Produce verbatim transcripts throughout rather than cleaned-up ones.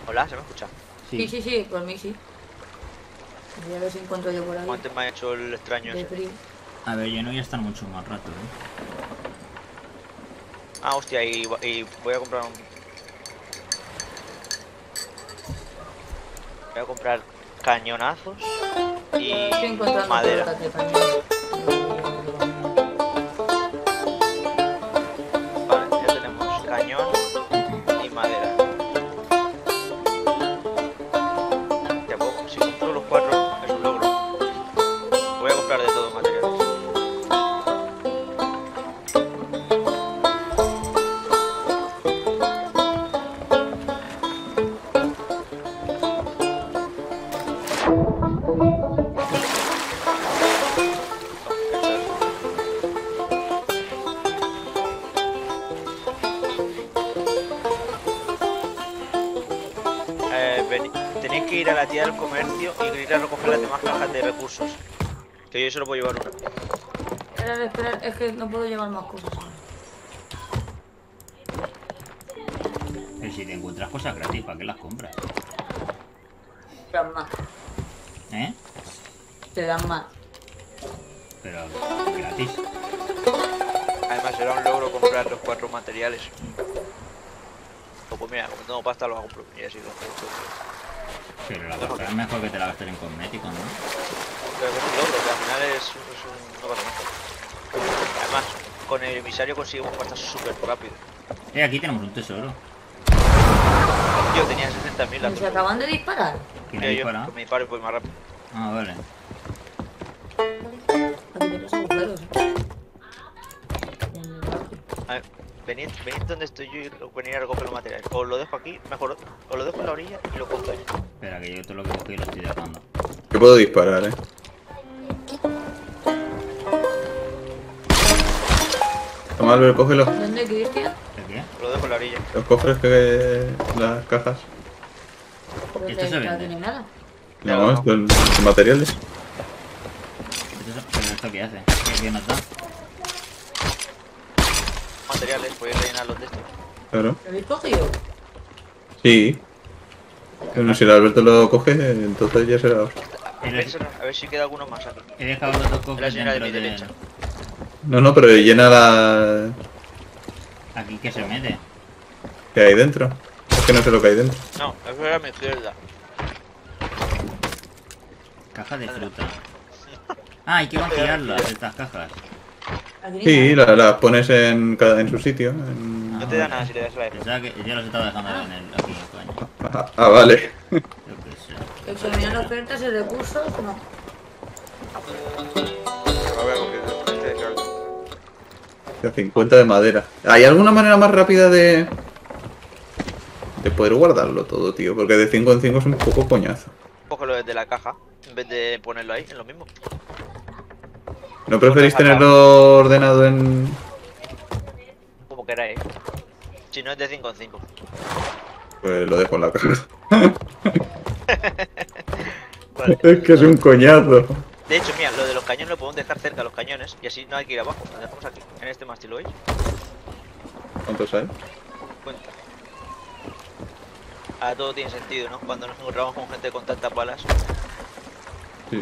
Hola, ¿se me escucha? Sí, sí, sí, sí, por mí sí. Voy a ver si encuentro yo por ahí. ¿Cuánto me ha hecho el extraño De ese? frío. A ver, yo no voy a estar mucho más rato, ¿eh? Ah, hostia, y, y voy a comprar un... Voy a comprar cañonazos y Estoy encontrando madera. pelotas de cañón. Vale, ya tenemos cañón y madera. Ya puedo, si compro los cuatro es un logro. Voy a comprar de todo materiales. No, esta es. Eh, veni- tenéis que ir a la tía del comercio y ir a recoger las demás cajas de recursos. Que yo solo puedo llevar una. Esperar, esperar, es que no puedo llevar más cosas. Pero si te encuentras cosas gratis, ¿para qué las compras? Te dan más. ¿Eh? Te dan más. Pero gratis. Además será un logro comprar los cuatro materiales. O pues mira, como tengo pasta lo hago por y así lo compro. Pero la pasta es mejor que te la gastes en cosméticos, ¿no? Pero que es un logro, que al final es, un- es un... no pasa nada. Además, con el emisario conseguimos pasta súper rápido. Eh, aquí tenemos un tesoro. Yo tenía sesenta mil ¿Se acaban de disparar? ¿Quién ha yo, disparado? con mi disparo voy más rápido. Ah, vale. Aquí te los agujeros. ¿eh? En el barrio. A ver, venid, venid donde estoy yo y venid a recoger los materiales. Os lo dejo aquí, mejor, os lo dejo en la orilla y lo cojo ahí. Espera, que yo todo lo que cogí lo estoy dejando. Yo puedo disparar, eh. Toma, Albert, cógelo. ¿Dónde, Cristian? ¿De qué? Os lo dejo en la orilla. Los cofres que... las cajas. ¿Dónde Esto se está? vende. Tiene nada. Ya, No, no. esto es materiales. ¿Esto, ¿Pero esto qué hace? ¿Qué, qué nos da? Materiales, podéis rellenarlos de esto. Claro. ¿Lo habéis cogido? Sí. Bueno, si el Alberto lo coge, entonces ya será... A ver, a ver si queda alguno más aquí. He dejado los dos La cofres señora de dentro mi de... derecha. No, no, pero llena la... Aquí que se mete. que hay dentro. Es que no sé lo que hay dentro. No, eso era a mi izquierda. Caja de fruta. Ah, hay que vaciarlas, estas cajas. Aquí Sí, nada. la- las pones en, cada, en su sitio. en- No te da nada si le das la F. Pensaba que yo los estaba dejando en el, aquí, coño. Ah, ah, vale. Yo qué sé. Examinar ofertas y recursos, no. A ver, porque este es algo. cincuenta de madera. ¿Hay alguna manera más rápida de... de poder guardarlo todo, tío? Porque de cinco en cinco es un poco coñazo. Cógelo desde la caja en vez de ponerlo ahí, en lo mismo. ¿No preferís Otra caja. tenerlo ordenado en...? Como queráis. Si no es de cinco en cinco. Pues lo dejo en la caja. Vale. Es que es un coñazo. De hecho, mira, lo de los cañones lo podemos dejar cerca, los cañones, y así no hay que ir abajo. Lo dejamos aquí, en este mástil, ¿lo veis? ¿Cuántos hay? Cuenta. Ahora todo tiene sentido, ¿no? Cuando nos encontramos con gente con tantas balas. Sí.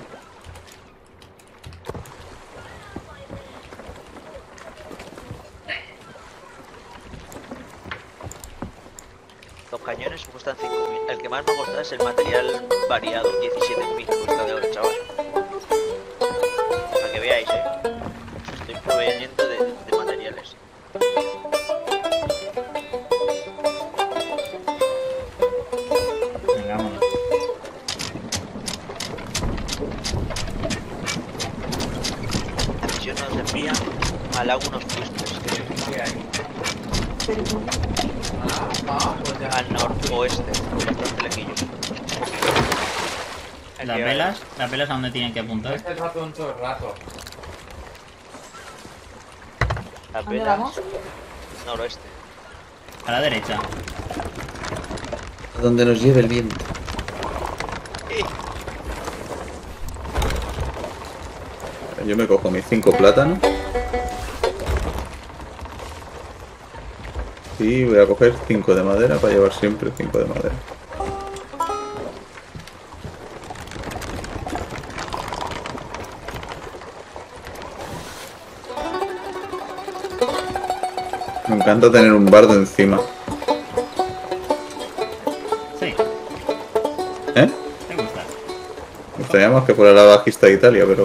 Los cañones cuestan cinco mil. El que más me ha costado es el material variado, diecisiete mil cuesta de ahora, chaval. Para que veáis, ¿eh? Estoy proveyendo de, de materiales. Venga, vámonos. La misión nos envía a Lagunos Twistes, que es que hay al noroeste, bastante lejillos. Aquí ¿Las hay- velas? ¿Las velas a dónde tienen que apuntar? Este es ratón todo el rato. Las ¿Dónde velas vamos? noroeste. A la derecha. A donde nos lleve el viento. Yo me cojo mis cinco plátanos. Y voy a coger cinco de madera para llevar siempre cinco de madera. Me encanta tener un bardo encima. Sí, ¿Eh? te gusta. Me gustaría más que fuera la bajista de Italia, pero...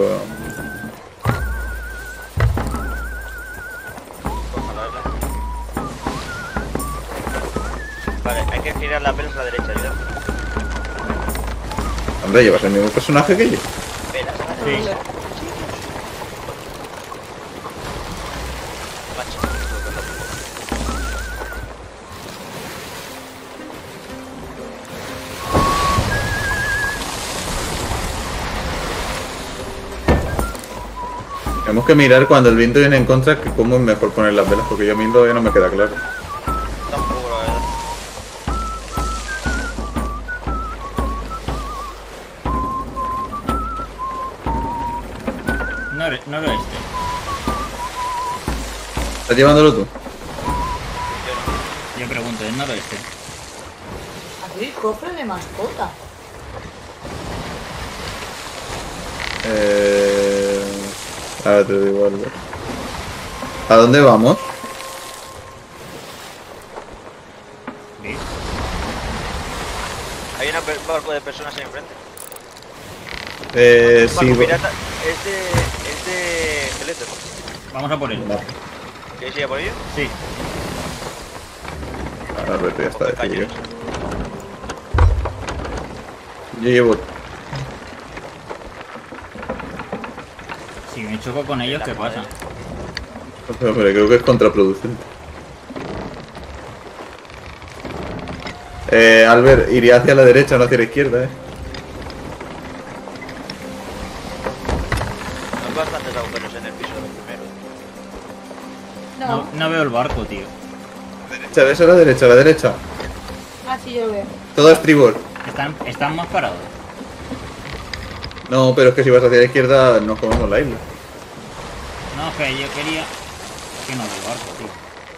Ojalá, ¿verdad? Vale, hay que girar las velas a la derecha, ¿verdad? Hombre, llevas el mismo personaje que yo. Velas a la Sí. derecha. Macho. Tenemos que mirar cuando el viento viene en contra que cómo es mejor poner las velas, porque yo a mí todavía no me queda claro. Tampoco, la verdad. Nor noroeste. ¿Estás llevándolo tú? Yo no. Yo pregunto, ¿es noroeste? Aquí el cofre de mascota. Eh... Ahora te digo algo. ¿A dónde vamos? ¿Sí? Hay un barco de personas ahí enfrente. Eh... Barco Sí... pirata es de... es de... esqueletos. Vamos a por él. Vale. ¿Quieres ir a por ello? Sí. Ahora Alberto ya está Coge decidido. cañones. Yo llevo... Si me choco con ellos, ¿qué pasa? Pero, pero creo que es contraproducente. Eh, Albert, iría hacia la derecha, no hacia la izquierda, eh. Hay bastantes agujeros en el piso de los primeros. No. No, no veo el barco, tío. Derecha, ves a la derecha, a la derecha. Ah, sí, yo lo veo. Todo a estribor. Están, están más parados. No, pero es que si vas hacia la izquierda nos comemos la isla. No, es que yo quería... que no veo el barco, tío.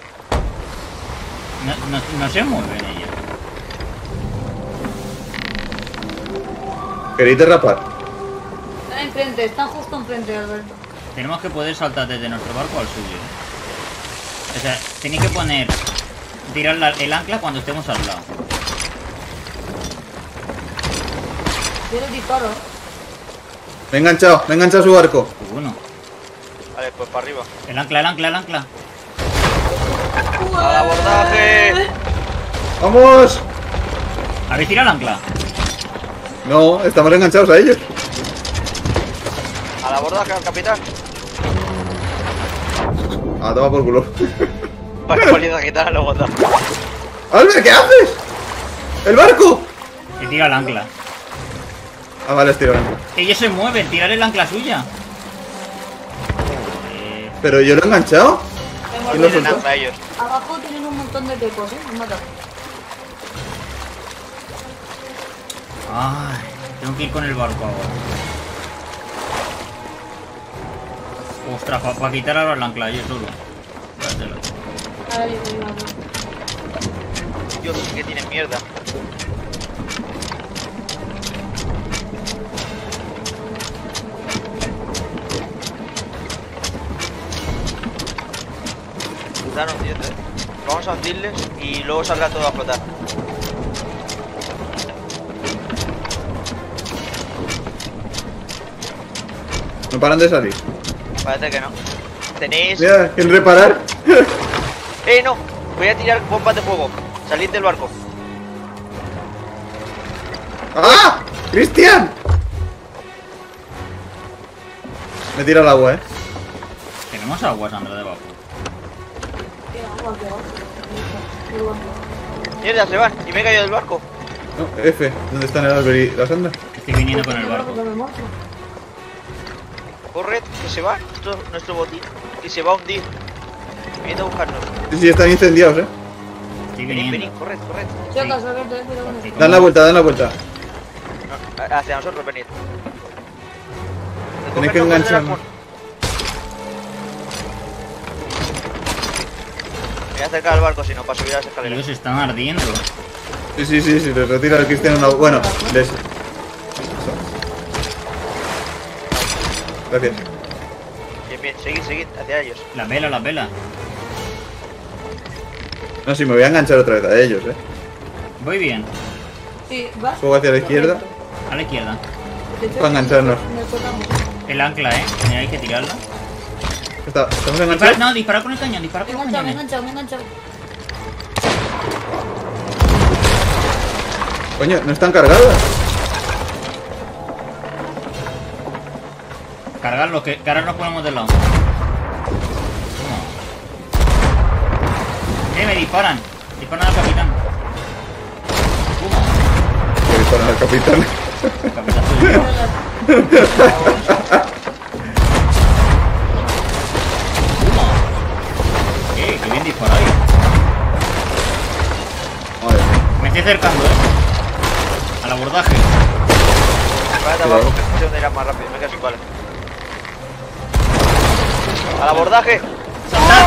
No, no, no se mueven ellos. ¿Queréis derrapar? Están enfrente, están justo enfrente, Alberto. Tenemos que poder saltar desde nuestro barco al suyo. O sea, tenéis que poner... tirar la- el ancla cuando estemos al lado. Yo les disparo. Me he enganchado, me he enganchado a su barco. Uno. Vale, pues para arriba. El ancla, el ancla, el ancla. ¡Al abordaje! ¡Vamos! ¿Habéis tirado el ancla? No, estamos enganchados a ellos. ¡Al abordaje, al capitán! Ah, toma por culo. Para poniendo a quitar al abordaje. ¡Albert, qué haces! ¡El barco! He tirado el ancla. Ah, vale, es tirado. Ellos se mueven, tirar el ancla suya. Joder. ¿Pero yo lo he enganchado? ¿Quién lo Tienen soltó? ancla ellos. Abajo tienen un montón de quecos, ¿eh? Me matan. Ay, tengo que ir con el barco ahora. Ostras, para pa quitar ahora el ancla yo solo. Espératelo. Ahora yo te digo algo. Dios, sí que tienen mierda. Están hundiendo, eh. Vamos a hundirles y luego saldrá todo a flotar. No paran de salir. Parece que no. Tenéis... Mira, ¿quién reparar? ¡Eh, no! Voy a tirar bombas de fuego. Salid del barco. ¡Ah! ¡Cristian! Me tira al agua, eh. Tenemos agua, Sandra, debajo. Qué agua, qué agua. Qué agua. Mierda, se van. Y me he caído del barco. No, F. ¿Dónde están el Albert y la Sandra? Estoy viniendo con el barco. Que me muerto. Corred, que se va. Nuestro, nuestro botín. Y se va a hundir. Venid a buscarnos. Sí, sí, están incendiados, eh. Estoy Venid, venid, viniendo. corred, corred. Chocas, Alberto, eh, pero bueno. Sí, Dan la vuelta, dan la vuelta. No, a- hacia nosotros, venid. Tenéis que Cogernos con el engancharnos. arpón. Me voy a acercar al barco, si no, para subir a las escaleras. Ellos están ardiendo. Sí, sí, sí, sí, les retira el Cristian una... Bueno, les... Gracias. Bien, bien, seguid, seguid, hacia ellos. La vela, la vela. No, sí, me voy a enganchar otra vez a ellos, eh. Voy bien. Sí, vas. Fuego hacia la izquierda. Correcto. A la izquierda. De hecho, Para engancharnos. nos tocamos. El ancla, eh. Hay que tirarla. Está, ¿Estamos Dispara, enganchados? no, dispara con el cañón, dispara Me he con los enganchado, me he cañones. enganchado, me he enganchado. Coño, ¿no están cargadas? Cargarlo, que, que ahora nos ponemos del lado. Toma. Eh, me disparan. Disparan al capitán. Toma. Que disparan al capitán. El capitán soy yo. Toma. Eh, qué bien disparado. Madre mía. Me estoy acercando, eh. Al abordaje. Espérate abajo, que no sé dónde irás más rápido, me quedo sin balas. ¡Al abordaje! ¡Saltad!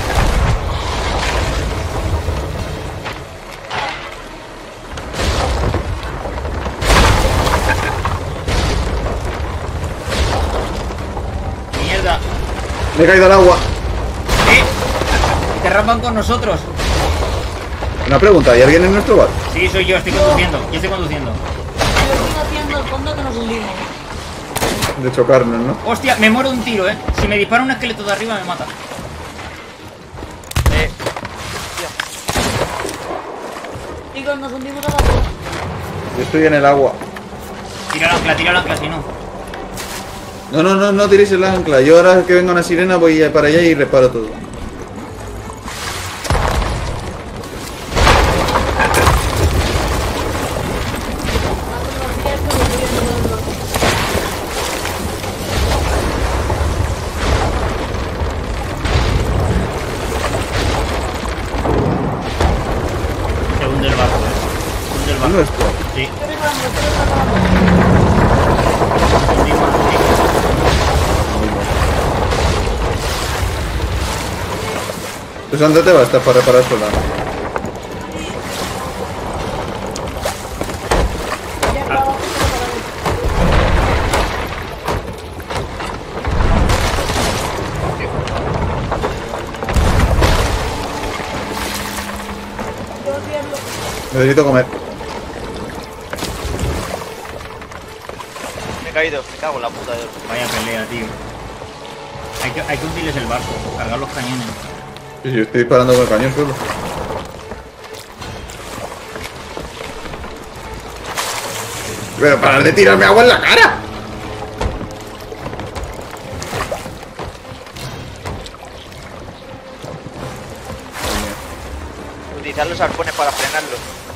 Mierda. Me he caído al agua. Eh. Te rampan con nosotros. Una pregunta, ¿hay alguien en nuestro barco? Sí, soy yo, estoy conduciendo. Yo estoy conduciendo. Yo estoy haciendo al fondo que nos hundimos. De chocarnos, ¿no? Hostia, me muero de un tiro, eh. Si me dispara un esqueleto de arriba me mata. Eh, Chicos, nos hundimos abajo. Yo estoy en el agua. Tira el ancla, tira el ancla, si no. No, no, no, no tiréis el ancla. Yo ahora que venga una sirena voy para allá y reparo todo. Se hunde el barco, eh. Se hunde el ¿Es barco. nuestro? Sí. Estoy remando, estoy remando. Hundimos, hundimos. Pues ¿dónde te vas para reparar sola? Ya está abajo, pero para ver. Puedo tirarlo. Necesito comer. me he caído, me cago en la puta de Dios. Vaya pelea, tío. Hay que, hay que hundirles el barco, cargar los cañones. Sí, sí, estoy disparando con el cañón solo. Pero parar de tirarme agua en la cara. Utilizar los arpones para frenarlo.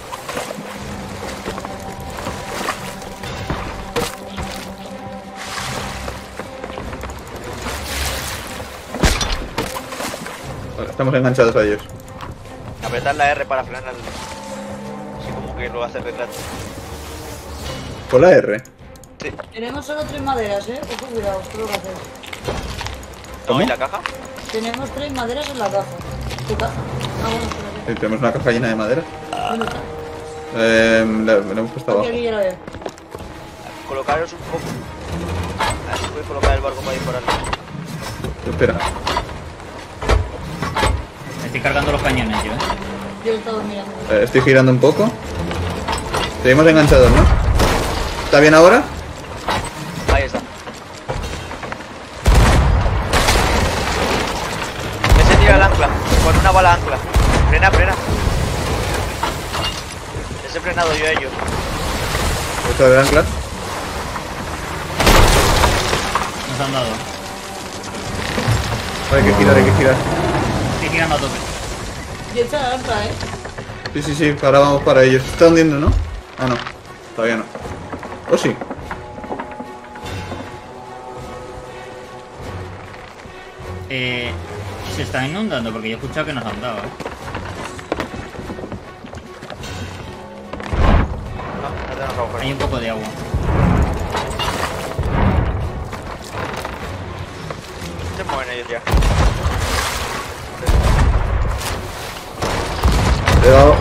Vale, estamos enganchados a ellos. Apretar la R para frenarlo. Así como que lo hace retrato. Con la R. Sí. Tenemos solo tres maderas, eh. Ojo, cuidado, esto lo que hacer. ¿No? ¿Cómo? ¿Y la caja? Tenemos tres maderas en la caja. ¿Tu caja? Ah, bueno, espérate. Sí, tenemos una caja llena de madera. ¿Dónde está? Eh, la, la hemos puesto Aquí, abajo. aquí ya la veo. Colocaros un poco. A ver si puedes colocar el barco para dispararlo. Espera. Estoy cargando los cañones, yo, eh. Yo he estado mirando. Eh, estoy girando un poco. Seguimos enganchados, ¿no? ¿Está bien ahora? Ahí está. Ese tira el ancla. Con una bala ancla. Frena, frena. Les he frenado yo a ellos. ¿Está de ancla? Nos han dado. Hay que girar, hay que girar. Estoy tirando a tope. Yo he echado la ancla, eh. Sí, sí, sí, ahora vamos para ellos. Se está hundiendo, ¿no? Ah, no. Todavía no. ¿O sí? Eh, se está inundando porque yo he escuchado que nos han dado, eh. No, no tenemos agua. Hay un poco de agua. Se mueven ellos ya. Le he dado.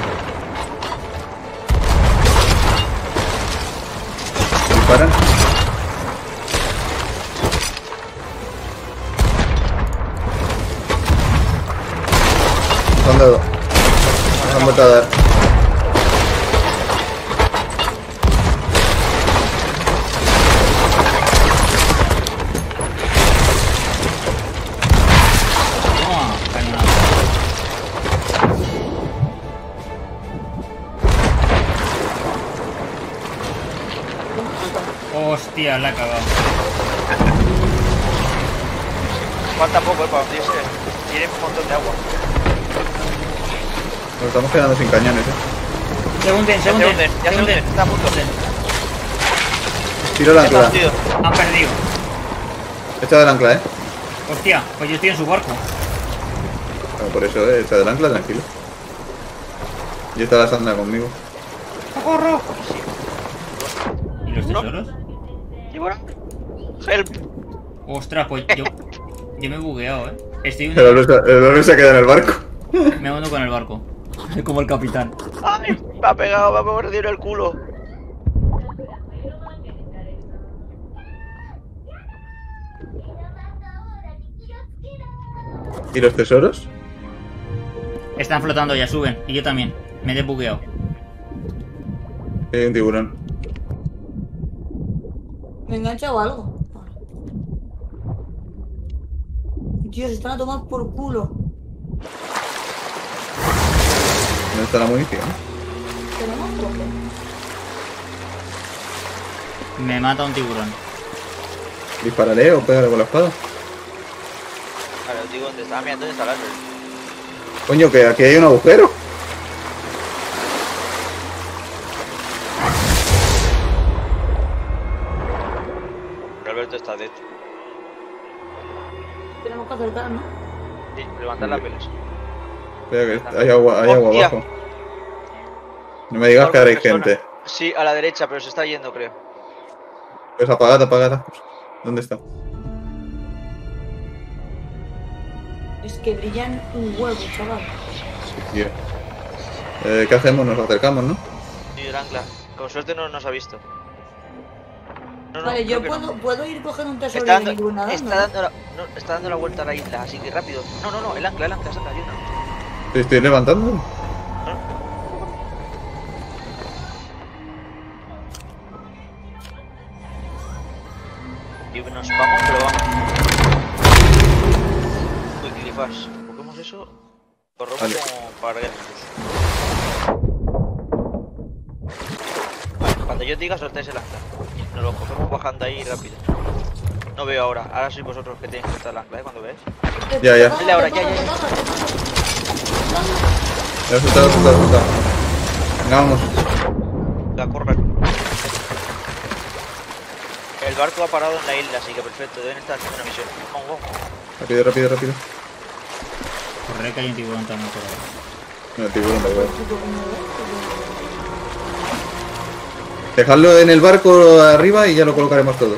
Disparan. Nos han dado. vuelto a dar. Toma, cañonazo. Hostia, la he cagado. Falta poco, eh, para hundirse. Tiene un montón de agua. Nos estamos quedando sin cañones, eh. Se hunden, se Ya se hunden. hunden, ya se hunden, está a punto. Tiro el Ya está ancla. hundido. Han perdido. Echa del ancla, eh. Hostia, pues yo estoy en su barco. Bueno, por eso, eh. Echa del ancla, tranquilo. Y está la Sandra conmigo. ¡Socorro! ¿Y los No. tesoros? Y bueno, help. Ostras, pues yo. Yo me he bugueado, eh. Estoy El hombre se, el hombre se ha quedado en el barco. Me uno con el barco. Como el capitán. Ay, me ha pegado, me ha mordido el culo. ¿Y los tesoros? Están flotando, ya suben. Y yo también. Me he desbugueado. Hay un tiburón. ¿Me engancha o algo? Tío, se están a tomar por culo. ¿Dónde está la munición? Tenemos poco. Me mata un tiburón. ¿Dispararé o pegaré con la espada? Vale, os digo dónde está. Mira, ¿dónde está el árbol? Coño, que aquí hay un agujero. Alberto está dentro. Tenemos que acercarnos. Sí, levantar las velas. Espera, que hay agua, hay agua Hostia. abajo. No me digas que ahora hay gente. Sí, a la derecha, pero se está yendo, creo. Pues apagad, apagad. ¿Dónde está? Es que brillan un huevo, chaval. Tío. Eh, ¿Qué hacemos? Nos acercamos, ¿no? Sí, el ancla. Con suerte no nos ha visto. No, no, Vale, creo yo que puedo, no. puedo ir cogiendo un tesoro Está y dando, venir nadando. está, dando la, no, está dando la vuelta a la isla, así que rápido. No, no, no, el ancla, el ancla, saca, ayuda. Te estoy levantando. Y nos vamos, pero vamos. Uy, clifas. Cogemos eso. Corremos Vale. como para guerreros. Vale, cuando yo diga soltáis el ancla. Nos lo cogemos bajando ahí rápido. No veo ahora, ahora sois vosotros que tenéis que soltar el ancla, ¿eh? Cuando veáis. Ya, ya. Dale ahora, ya, ya, ya. Ya, soltado, soltado, soltado. Venga, vamos. La correr. El barco ha parado en la isla, así que perfecto, deben estar haciendo una misión. Vamos, vamos. Rápido, rápido, rápido. Corre que hay un tiburón también por ahí. No, el tiburón da igual. Dejadlo en el barco arriba y ya lo colocaremos todo.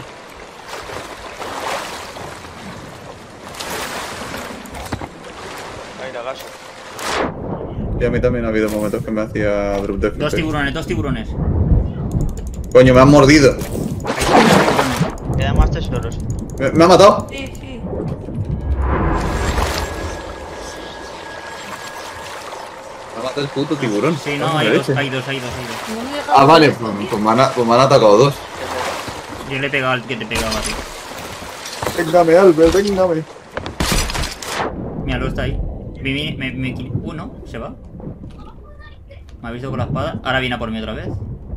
Ahí la gaso. Y a mí también ha habido momentos que me hacía drop de F P S. Dos tiburones, dos tiburones. Coño, me han mordido. Hay dos tiburones. Quedan más tesoros. Me, me ha matado. Sí, sí. Me ha matado el puto tiburón. Sí, no, Vamos, hay de dos, leche. hay dos, hay dos, hay dos. No me deja Ah, vale, ver pues, esto, pues me, han, pues me han atacado dos. Yo le he pegado al que te pegaba a ti. Véngame, Albert, véngame. Mira, lo está ahí. Me, me, me, me- Uno, se va. Me ha visto con la espada. Ahora viene a por mí otra vez.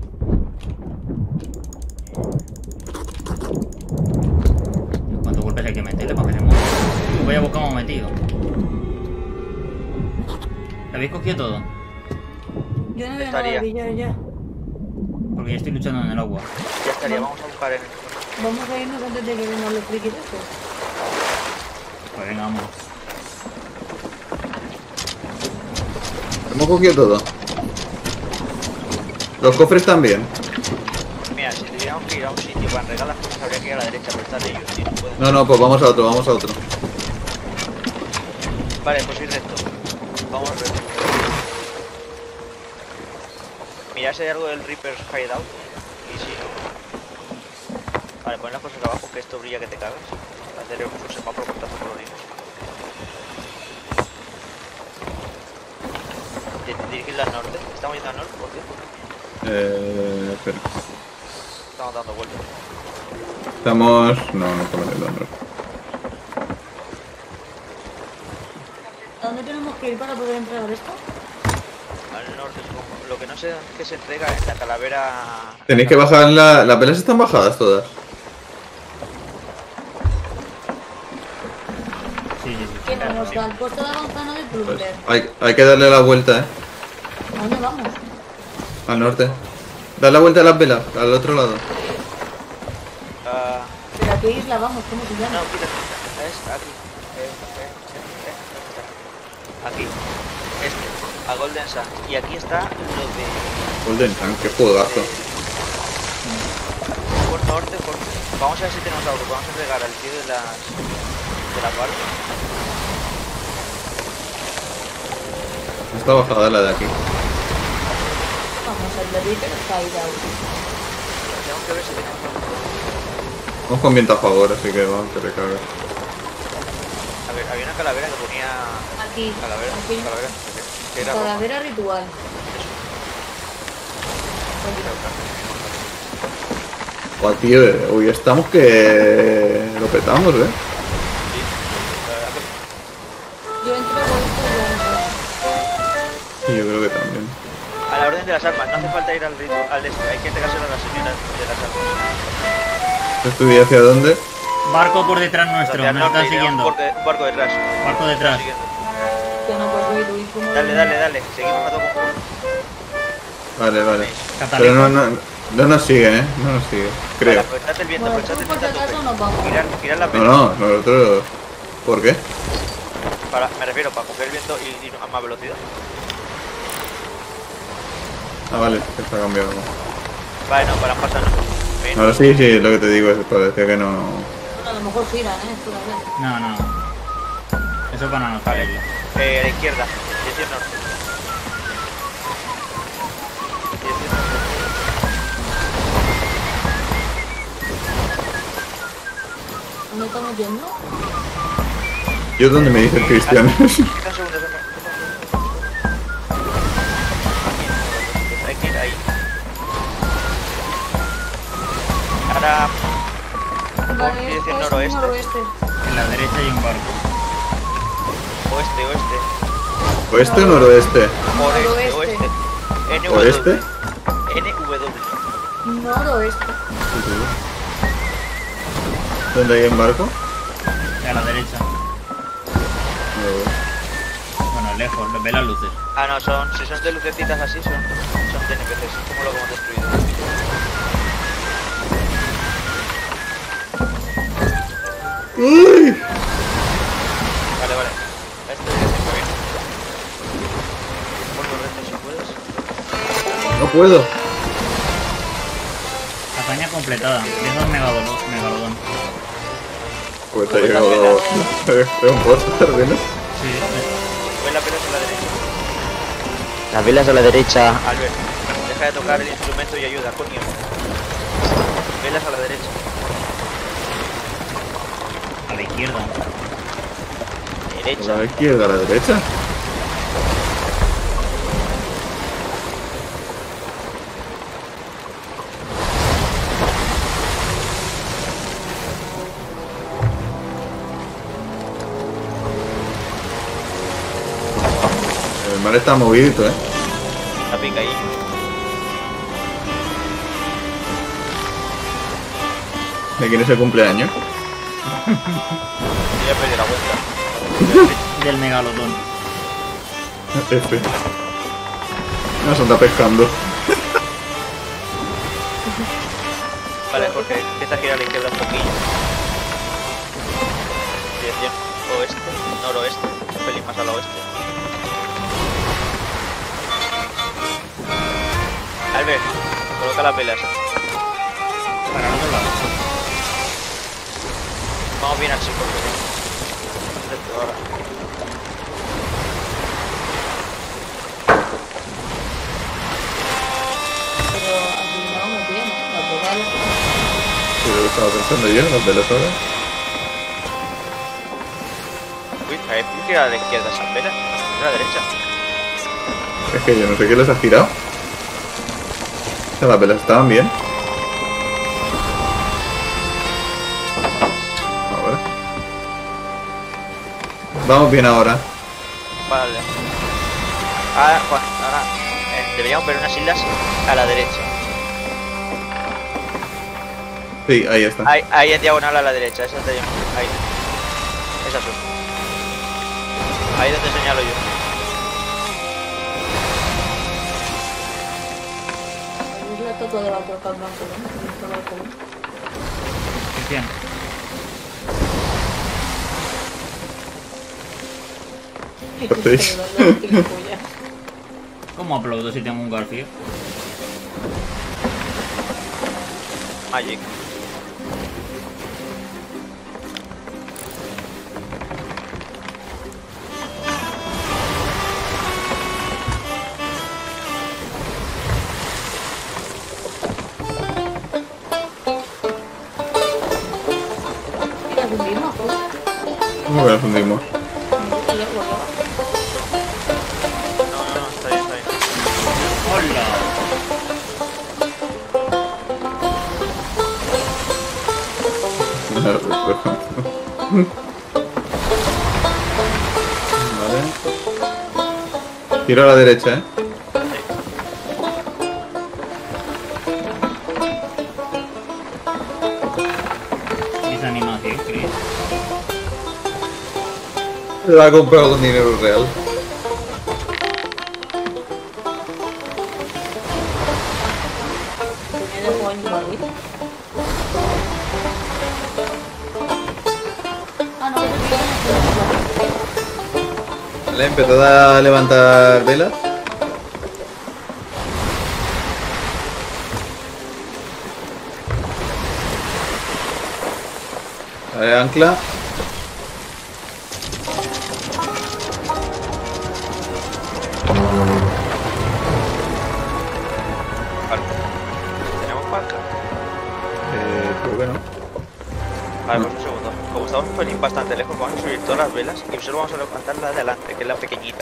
¿Cuántos golpes hay que meterle para que se mueva? Voy a buscar un metido. ¿Lo habéis cogido todo? Yo no veo Estaría. nada brillar ya. Porque yo estoy luchando en el agua. Ya estaría, vamos a buscar en el... Vamos a irnos antes de que vengan los frikis estos. Pues venga, vamos. Hemos cogido todo. Los cofres también. Mira, si tuviéramos que ir a un sitio para entregar las cosas habría que ir a la derecha, pero están ellos, tío, no pueden. No, no, pues vamos a otro, vamos a otro. Vale, pues ir recto. Vamos recto. Mira si hay algo del Reaper's Hideout. Y si no... Vale, pon las cosas abajo que esto brilla que te cagas. Hacer un semáforo con tantos colorines. Bien. dirigirla al norte. Estamos yendo al norte, por cierto. Eh, espera. Estamos dando vueltas. Estamos... No, no estamos en el norte. ¿A dónde tenemos que ir para poder entregar esto? Al norte, supongo. Lo que no sé es que se entrega es la calavera. Tenéis que bajar la... Las velas están bajadas todas. Sí, sí, sí. Que nos da el puesto de la manzana de Pues Plumber. hay, hay que darle la vuelta, eh. ¿A dónde vamos? Al norte. Dar la vuelta a las velas, al otro lado. Ah, ¿Pero a qué isla vamos? ¿Cómo se no, llama? quita, quita. Es aquí. Eh, eh, eh, eh, ¿dónde está? Aquí. Este. A Golden Sun. Y aquí está lo de. Golden Sun, qué juegazo. Por norte, por... Vamos a ver si tenemos algo. Vamos a entregar al tío de las. de la parte. Está bajada la de aquí. Vamos, el de Reaper está ahí ya. Tenemos que ver si tenemos algo. Vamos con viento a favor, así que vamos, que te cagas. A ver, había una calavera que ponía. Aquí. Calavera, Aquí. calavera. Que era roja. Calavera ritual. Buah, tío, eh, hoy estamos que... Lo petamos, eh. Sí, la verdad que Yo entrego esto y ya no. Sí, yo creo que también. a la orden de las armas, no hace falta ir al ritmo, al este, hay que entregárselo a la señora de las armas. ¿Estudié hacia dónde? Barco por detrás nuestro, Hacia el nos norte, están y tenemos un siguiendo. barco, barco detrás. Barco Nos detrás. siguiendo. Que no puedo ir, Luis, como... Dale, dale, dale, seguimos a todo conjunto. Vale, vale. Catalina. Pero no, no, no nos sigue, eh. No nos sigue. Vale, Creo. aprovechate el viento, Bueno, aprovechate el por si viento a acaso tope. nos vamos. Girar, girar la No, pena. no, nosotros... ¿Por qué? Para, me refiero, para coger el viento y ir a más velocidad. Ah, vale, que está cambiado. Vale, no, para pasarnos. Ven. Ahora sí, sí, lo que te digo es parecía que no... Bueno, a lo mejor giran, ¿eh? Esto también. No, no. Eso para no Vale. caerlo. Eh, a la izquierda, dirección norte. Dirección norte. ¿Dónde estamos yendo? Yo donde me dice el cristiano. Espera un segundo, espera un segundo. Hay que ir ahí. Ahora, Vale, dirección esto es noroeste. noroeste. En la derecha hay un barco. oeste, oeste. ¿Oeste o noroeste? Oeste, Noroeste. oeste. N W. ¿Oeste? N W. Noroeste. ¿Dónde hay un barco? A la derecha. Bueno, lejos, ve las luces. Ah, no, son, si son de lucecitas así, son, son de N P Cs, como lo que hemos destruido. ¡Uy! Vale, vale. Este dirección muy bien. Por los restos si puedes. No puedo. Hazaña completada. Deja un megalodón. megalodón. Pues te ha llegado... Es un póster, ¿no? Sí, Ves la pelota a la derecha. Las velas a la derecha. Albert, deja de tocar el instrumento y ayuda, coño. Velas a la derecha. a la izquierda. ¿A Derecha. la izquierda, a la derecha? El mar está movidito, eh. La pica ahí. ¿De quién es el cumpleaños? Yo ya perdí la vuelta. Del megalodón. F. No, se anda pescando. Vale, Jorge, empieza a girar a la izquierda un poquillo. Dirección oeste, noroeste, un pelín más al oeste. Albert, coloca las velas. Para el otro lado. Vamos bien así, Jorge. Perfecto, ahora. Pero aquí no vamos bien, ¿eh? La total. Sí, lo que estaba pensando yo, las velas ahora. Uy, a ver, ¿por qué a la izquierda esas velas? Es a la derecha. Es que yo no sé qué les ha girado. O sea, las velas estaban bien. Ahora. Vamos bien ahora. Vale. Ahora, Juan, ahora eh, deberíamos ver unas islas a la derecha. Sí, ahí está. Ahí, ahí en diagonal a la derecha, esa es de ahí. Esas son. Ahí donde señalo yo. Es la toco de la troca blanca, ¿no? Bien. Ay, ¿Qué qué hacéis? feo, ¿verdad? Gilipollas. ¿Cómo aplaudo si tengo un Garfio? Magic. Mira, fundimos, pues. ¿Cómo que nos fundimos? Y ya volaba. No, no, no, está bien, está bien. ¡Hola! Vale. Tiro a la derecha, ¿eh? Esa animación, Chris. La ha comprado con dinero real. Tenía el juego en Madrid. Ah, no, pero yo no Vale, empezad a levantar velas. Vale, ancla. Vale. ¿Tenemos barca? Eh, creo que no. Vale, pues un segundo. Como estamos un pelín bastante lejos, vamos a subir todas las velas y solo vamos a levantar la de adelante, que es la pequeñita.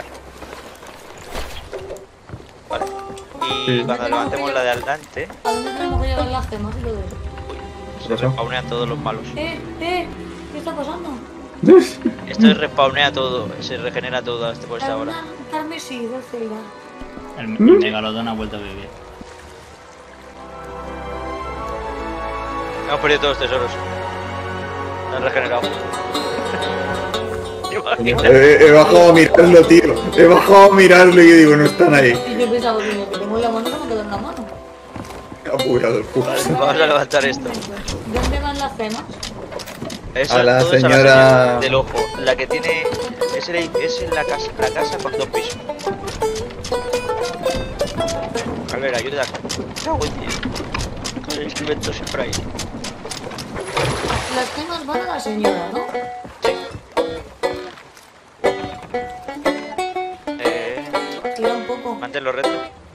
Vale. Y Sí. cuando levantemos la de adelante, ¿A dónde tenemos que llevar las gemas y lo de eso? se pasó? respawnean todos los malos. Eh, eh, ¿qué está pasando? Esto es respawnea todo, se regenera todo este por esta hora. Una carmesí de Zelda. El, el megalodón ha vuelto a vivir. Hemos perdido todos los tesoros. No han regenerado. Imagina. He, he bajado a mirarlo, tío. He bajado a mirarlo y digo, no están ahí. Y yo pensaba, digo, que tengo en la mano, no me queda en la mano. Apurado el Vale, pulso. vamos a levantar esto. ¿Dónde van las gemas? Eso, A la todo es a señora- señora del ojo. La que tiene. Es, el, es en la casa, la casa con dos pisos. A ver, ayuda. Cago en Dios. Con el instrumento siempre ahí. Las gemas van a la señora, ¿no? Eh, Tira un poco. manténlo recto.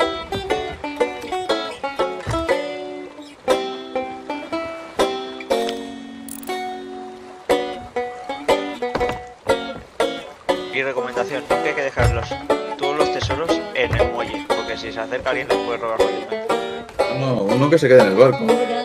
Y recomendación, nunca hay que dejarlos todos los tesoros en el muelle, porque si se acerca alguien los puede robar fácilmente. No, uno que se quede en el barco. ¿Cómo se queda